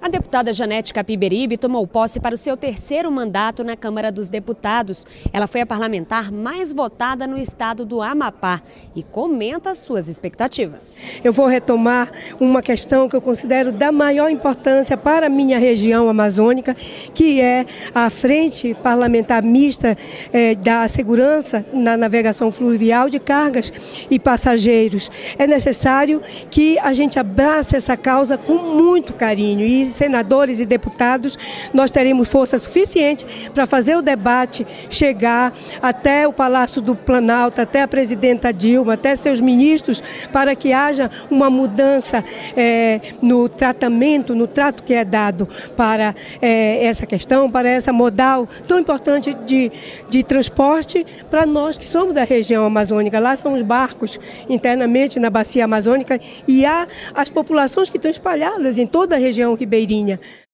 A deputada Janete Capiberibe tomou posse para o seu terceiro mandato na Câmara dos Deputados. Ela foi a parlamentar mais votada no estado do Amapá e comenta suas expectativas. Eu vou retomar uma questão que eu considero da maior importância para a minha região amazônica, que é a Frente Parlamentar Mista da Segurança na Navegação Fluvial de Cargas e Passageiros. É necessário que a gente abrace essa causa com muito carinho e senadores e deputados, nós teremos força suficiente para fazer o debate chegar até o Palácio do Planalto, até a presidenta Dilma, até seus ministros, para que haja uma mudança no tratamento, no trato que é dado para essa questão, para essa modal tão importante de transporte para nós que somos da região amazônica. Lá são os barcos internamente na bacia amazônica e há as populações que estão espalhadas em toda a região ribeirinha.